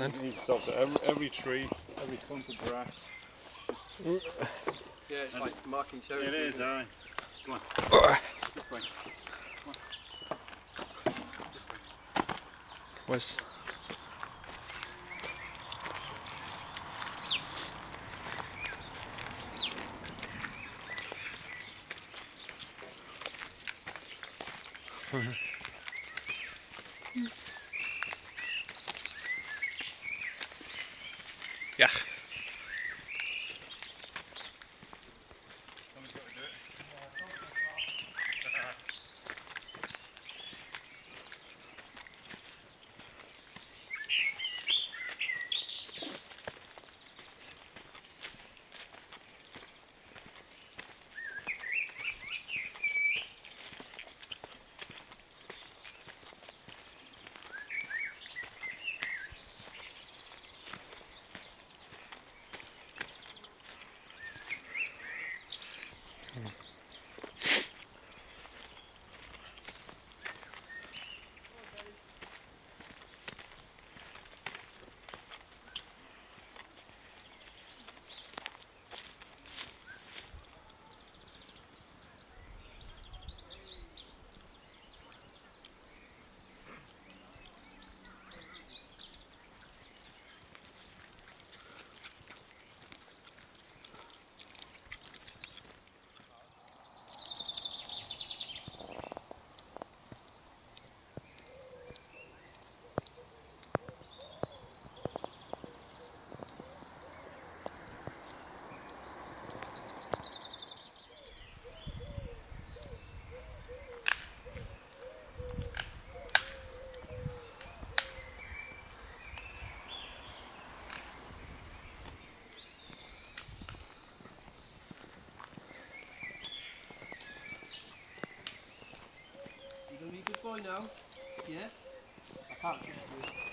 then. You need to stop at every tree, every clump of grass. Yeah, it's like marking territory. It is, aye. Come on. This way. Come on. Where's... Yeah. Someone's got to do it. You gonna be a good boy now? Yeah? I can't trust you.